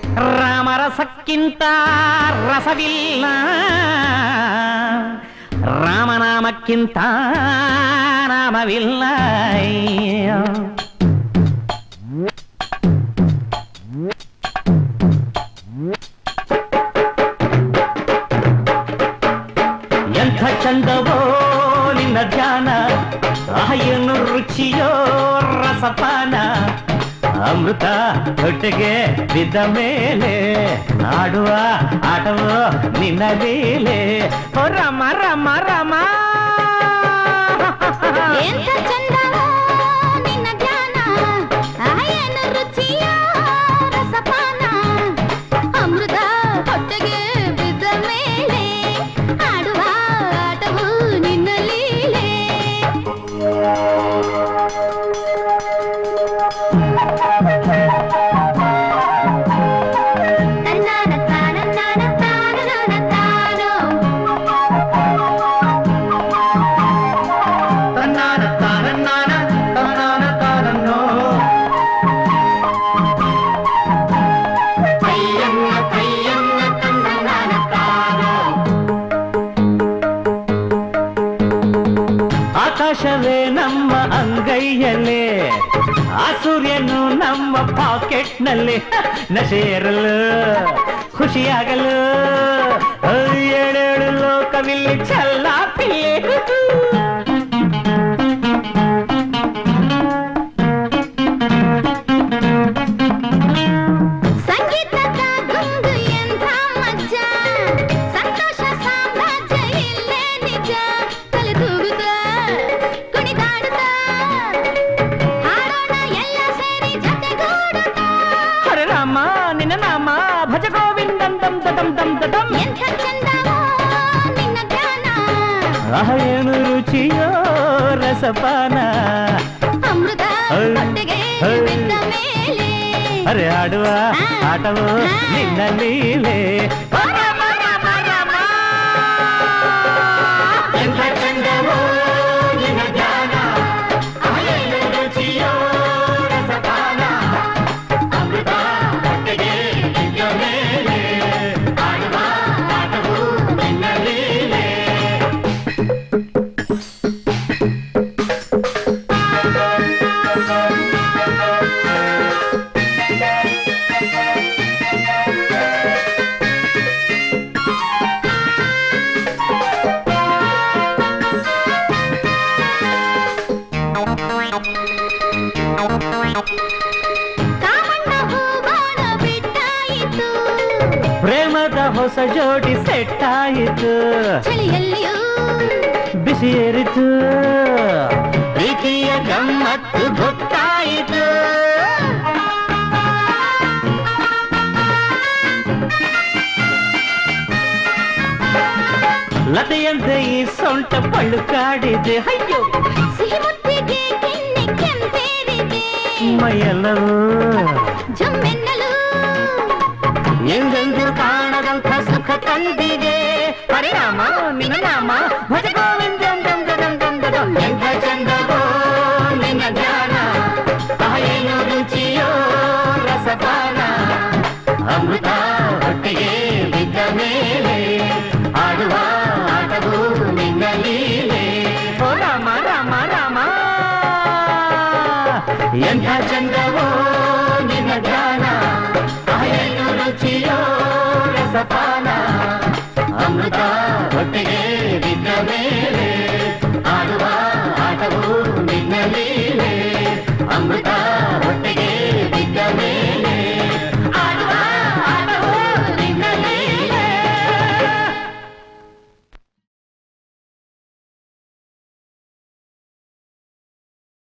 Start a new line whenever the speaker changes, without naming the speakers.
ರಾಮರಸಕ್ಕಿಂತ ರಸವಿಲ್ಲ, ರಾಮನಾಮಕ್ಕಿಂತ ನಾಮವಿಲ್ಲ. ಎಂಥ ಚಂದವೋ ನಿನ್ನ ಧ್ಯಾನ, ಏನು ರುಚಿಯೋ ರಸಪಾನ, ಅಮೃತ ಹೊಟ್ಟೆಗೆ ಬಿದ್ದ ಮೇಲೆ ಆಡುವ ಆಟವೋ ನಿನ್ನ ಲೀಲೆ. ಓ ರಾಮ ರಾಮ ರಾಮ,
ಎಂಥ ಚಂದವೋ ನಿನ್ನ ಧ್ಯಾನ, ಏನು ರುಚಿಯೋ ರಸಪಾನ, ಅಮೃತ ಹೊಟ್ಟೆಗೆ ಬಿದ್ದ ಮೇಲೆ ಆಡುವ ಆಟವು ನಿನ್ನ ಲೀಲೆ.
ಆಕಾಶವೇ ನಮ್ಮ ಅಂಗೈಯಲ್ಲೇ, ಆ ಸೂರ್ಯನು ನಮ್ಮ ಪಾಕೆಟ್ನಲ್ಲಿ, ನಶೆಯರಲು ಖುಷಿಯಾಗಲು ಏಳೇಳು ಲೋಕವಿಲ್ಲಿ ಚಲ್ಲಾಪಿಯೇ.
ಸಂಗೀತದ ಗುಂಗು ಎಂಥ ಮಜ್ಜ, ಸಂತೋಷ ಸಾಮ್ರಾಜ್ಯ ಇಲ್ಲೇ ನಿಜ. ತಲೆ ತೂಗುತ್ತ ಕುಣಿದಾಡುತ್ತ ಹಾಡೋಣ ಎಲ್ಲ ಸೇರಿ ಜೊತೆಗೂಡುತ್ತ.
ಹರೇ ರಾಮ ನಿನ್ನ ನಾಮ ಭಜ ಗೋವಿಂದಂ ದಂ ದಂ ದಂ ದಂ.
ಎಂಥ ಚಂದವೋ ನಿನ್ನ ಧ್ಯಾನ,
ಏನು ರುಚಿಯೋ ರಸಪಾನ,
ಅಮೃತ ಹೊಟ್ಟೆಗೆ ಬಿದ್ದ ಮೇಲೆ
ಅರೆ ಆಡುವ ಆಟವೋ ನಿನ್ನ ಲೀಲೆ. ರಾಮ ರಾಮ ರಾಮ, ಎಂಥ ಚಂದವೋ ನಿನ್ನ ಧ್ಯಾನ, ಏನು ರುಚಿಯೋ ರಸಪಾನ, ಅಮೃತ ಹೊಟ್ಟೆಗೆ ಬಿದ್ದ ಮೇಲೆ ಆಡುವ ಆಟವೋ ನಿನ್ನ ಲೀಲೆ.
ಕಾಮಣ್ಣ ಹೂವಾಣ ಬಿಟ್ಟಾಯಿತು,
ಪ್ರೇಮದ ಹೊಸ ಜೋಡಿ ಸೆಟ್ ಆಯಿತು,
ಚಳಿಯಲ್ಲಿಯೂ
ಬಿಸಿ ಏರಿತು, ಪ್ರೀತಿಯ ಗಮ್ಮತ್ತು ಗೊತ್ತಾಯಿತು. ಲತೆಯಂತೆ ಈ ಸೊಂಟ ಪಳುಕಾಡಿದೆ, ಅಯ್ಯೋ
ಸಿಹಿ ಮುತ್ತಿಗೆ ಕೆನ್ನೆ ಕೆಂಪೇರಿದೆ,
ಮೈಯೆಲ್ಲವೂ
ಜಮ್ಮೆನ್ನಲು
ಎಂದೆಂದು ಕಾಣದಂಥ ಸುಖ ತಂದಿದೆ. ಹರೇ ರಾಮ ನಿನ್ನ ನಾಮ ಭಜ ಗೋವಿಂದಂ ದಂ ದಂ ದಂ ದಂ. ಎಂಥ ಚಂದವೋ ನಿನ್ನ ಧ್ಯಾನ, ಏನು ರುಚಿಯೋ ರಸಪಾನ, ಅಮೃತ ಹೊಟ್ಟೆಗೆ ಬಿದ್ದ ಮೇಲೆ ಆಡುವ ಆಟವು ನಿನ್ನ ಲೀಲೆ. ಓ ರಾಮ ರಾಮ ರಾಮ, ಎಂಥ ಚಂದವೋ ನಿನ್ನ ಧ್ಯಾನ, ಏನು ರುಚಿಯೋ ರಸಪಾನ, ಅಮೃತ ಹೊಟ್ಟೆಗೆ ಬಿದ್ದ ಮೇಲೆ ಆಡುವ ಆಟವು ನಿನ್ನ ಲೀಲೆ. ಅಮೃತ